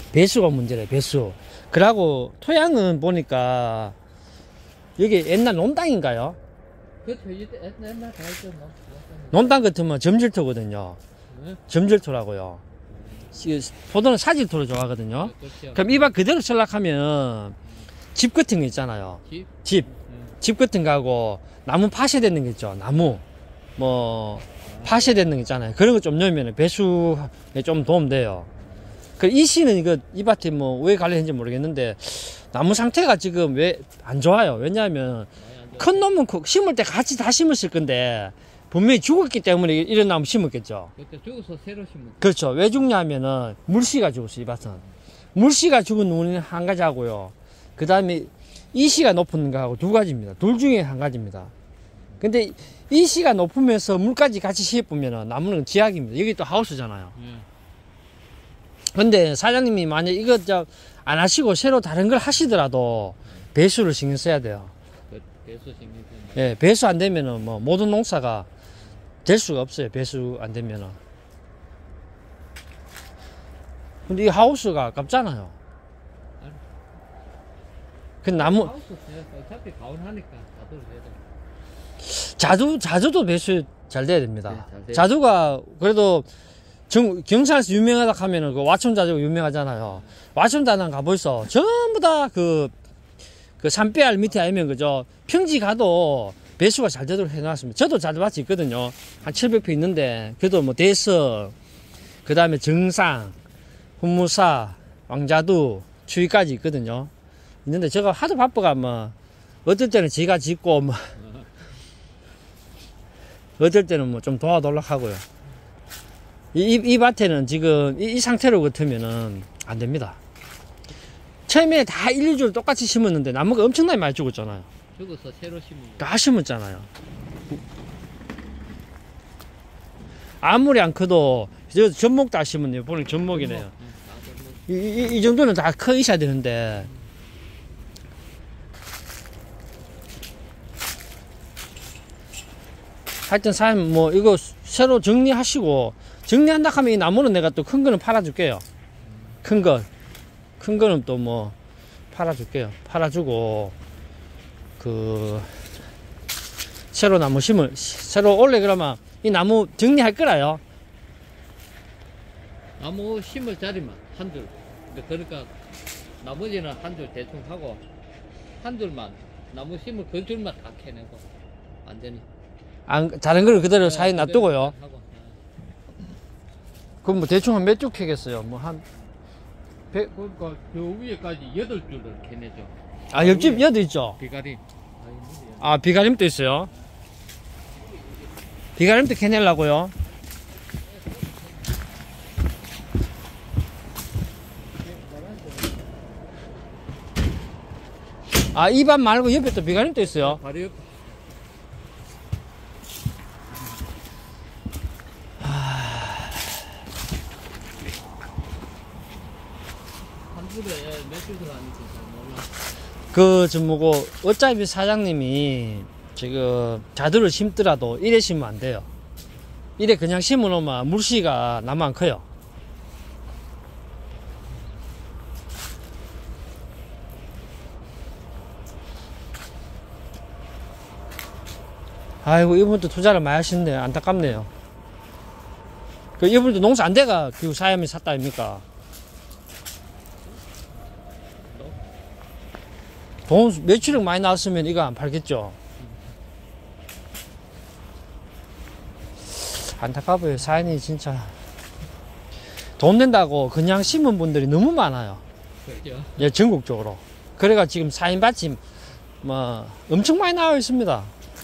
배수가 문제래, 배수. 그러고 토양은 보니까 여기 옛날 논땅인가요? 그렇죠. 옛날 다 있죠. 논땅 같으면 점질토거든요. 네? 점질토라고요. 포도는 사질토를 좋아하거든요. 그렇죠. 그럼 이 밭 그대로 전락하면 집 같은 거 있잖아요. 집 같은 거 하고 나무 파쇄되는 거 있죠. 나무 뭐 파쇄되는 거 있잖아요. 그런 거 좀 넣으면 배수에 좀 도움돼요. 이 씨는 이 밭에 뭐 왜 관리했는지 모르겠는데 나무 상태가 지금 왜 안 좋아요. 왜냐하면 큰 놈은 심을 때 같이 다 심었을 건데 분명히 죽었기 때문에 이런 나무 심었겠죠. 그때 죽어서 새로 심은. 그렇죠. 왜 죽냐면은 물씨가 죽었어. 이 밭은 물씨가 죽은 원인은 한 가지 하고요. 그 다음에 이씨가 높은 거하고 두 가지입니다. 둘 중에 한 가지입니다. 근데 이씨가 높으면서 물까지 같이 씌우면은 나무는 지약입니다. 여기 또 하우스잖아요. 근데 사장님이 만약 이것 안 하시고 새로 다른 걸 하시더라도 배수를 신경 써야 돼요. 배수 신경 써야 돼요. 예, 배수 안 되면은 뭐 모든 농사가 될 수가 없어요. 배수 안 되면은. 근데 이 하우스가 아깝잖아요. 그 나무 하우스 어차피 가온하니까 자도 해야 돼. 자두도 배수 잘 돼야 됩니다. 네, 잘 돼요. 자두가 그래도 경산에서 유명하다 하면은 그 와촌자두가 유명하잖아요. 와촌자두는 가보이소. 전부 다 그 산배알 밑에 아니면 그죠. 평지 가도 배수가 잘 되도록 해놨습니다. 저도 자두밭이 있거든요. 한 700평 있는데 그래도 뭐 대서 그 다음에 정상, 훈무사, 왕자두, 추위까지 있거든요. 있는데 제가 하도 바빠가 뭐 어떨 때는 제가 짓고 뭐 어떨 때는 뭐 좀 도와달라고 하고요. 이 밭에는 지금 이 상태로 같으면은 안 됩니다. 처음에 다 1, 2줄 똑같이 심었는데 나무가 엄청나게 많이 죽었잖아요. 죽어서 새로 심은. 다 심었잖아요. 아무리 안 커도 저 전목 다 심었네요. 보니 전목이네요. 이 정도는 다 커 있어야 되는데 하여튼 사장님 뭐 이거 새로 정리하시고 정리한다 하면 이 나무는 내가 또 큰 거는 팔아줄게요. 큰 거는 또 뭐 팔아줄게요. 팔아주고 새로 나무 새로 원래 그러면 이 나무 정리할 거라요. 나무 심을 자리만 한 줄. 그러니까 나머지는 한 줄 대충 하고 한 줄만 나무 심을 그 줄만 다 캐내고 완전히. 다른 거를 그대로 사이 그대로 놔두고요. 하고. 그럼 뭐 대충 한 몇 줄 캐겠어요? 뭐 한 그러니까 저 위에까지 8줄을 캐내죠. 옆집 여도 있죠? 비가림. 비가림도 있어요. 비가림도 캐내려고요. 이 밭 말고 옆에 또 비가림도 있어요. 바로 옆. 한 줄에 몇 줄 들어가는지 잘 몰라. 뭐고, 어차피 사장님이 지금 자두를 심더라도 이래 심으면 안 돼요. 이래 그냥 심어 놓으면 물씨가 나만 커요. 아이고, 이분도 투자를 많이 하시는데 안타깝네요. 이분도 농사 안 돼가 결국 사람이 샀다 아닙니까? 돈 매출액 많이 나왔으면 이거 안 팔겠죠. 안타까워요. 사연이 진짜 돈 낸다고 그냥 심은 분들이 너무 많아요. 그렇죠. 예, 전국적으로. 그래가 지금 사인밭이 뭐 엄청 많이 나와 있습니다.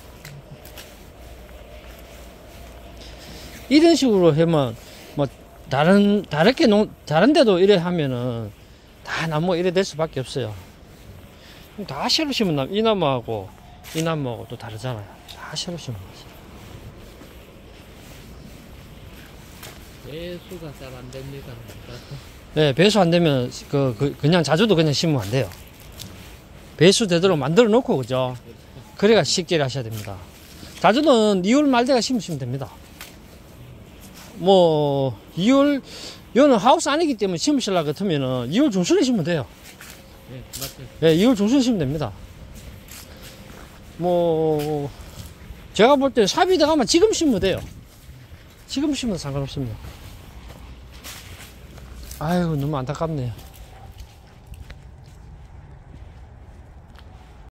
이런 식으로 하면 뭐 다른 데도 이래 하면은 다 나무가 이래 될 수밖에 없어요. 다 새로 심은 이 나무하고 이 나무하고 또 다르잖아요. 다 새로 심은 거지. 배수가 잘 안 됩니다. 네, 배수 안 되면 그냥 자주도 그냥 심으면 안 돼요. 배수 되도록 만들어 놓고 그죠? 그래가 식재를 하셔야 됩니다. 자주는 2월 말대가 심으시면 됩니다. 뭐 2월 이거는 하우스 아니기 때문에 심으실라 같으면은 2월 중순에 심으면 돼요. 예, 맞죠. 예, 2월 중순에 심으면 됩니다. 뭐, 제가 볼 때 삽이 들어가면 지금 심으면 돼요. 지금 심으면 상관없습니다. 아이고, 너무 안타깝네요.